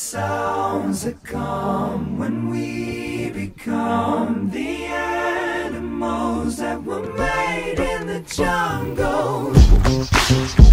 sounds that come when we become the animals that were made in the jungle.